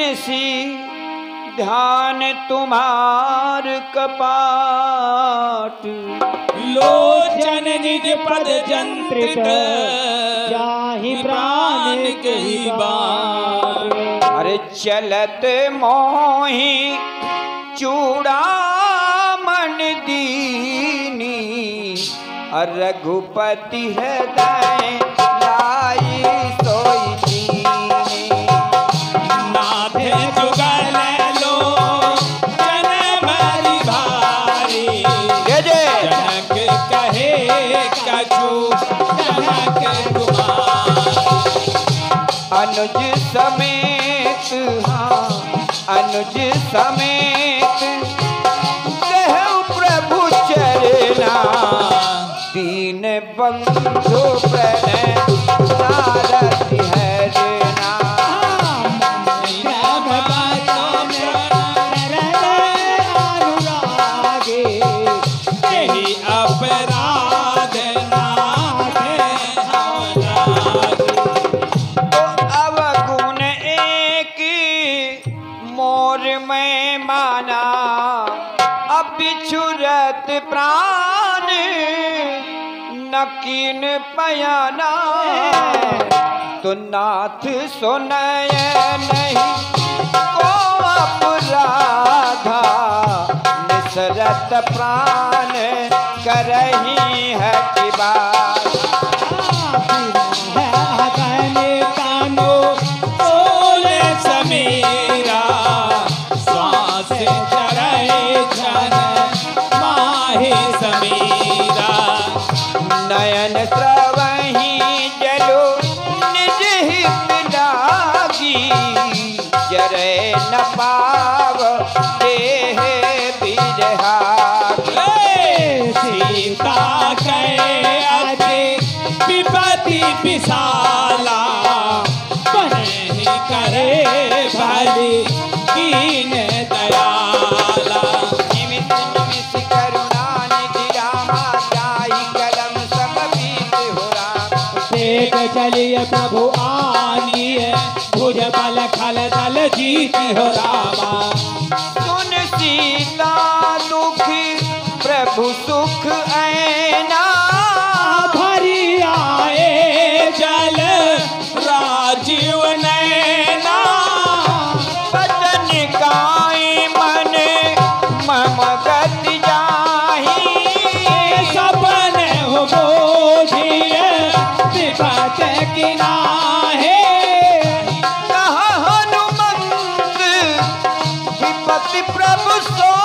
सी ध्यान तुम्हार कपाट, लोचन निज पद जंत्रित जाहि प्राण के बाट। अरे चलत मोहि चूड़ामण दीनी, रघुपति हृदय लाई सोई दीनी। नाभे जुगल लोचन भरी भारी, जनक कहे कछु जनक कुमार। अनुज समेत हाँ अनुज समेत कहु प्रभु चरना, दीन बंधु प्रणय नारद हरना। यही अपराध अवगुण एक मोर में माना, अबिछुरत प्राण नकीन पयाना। तो नाथ सुनय नहीं को अपराधा, निसरत प्राण करही है की बात। कानो बोले समीरा, श्वास चढ़े जन माहे समीरा। नयन स्रवही जलो निज हित लागी, जरे न पाव देह बिरहागी। सीता कहे अति विपति विशाला, बने करे भली कीन दयाला। निमिष निमिष करुणा निधि रामा, जाहि कलम सब बीत हो राम। देख चलिए प्रभु आनिए, भुज बल खल दल जीत हो रामा। सुन सीता दुखी प्रभु सुख ऐना, भरी आए जल राजीव नैना। बदन काई मन मम गति जाही, सपन हो बोझिए विपत की नाहे। कहा हनुमंत विपति प्रभु सो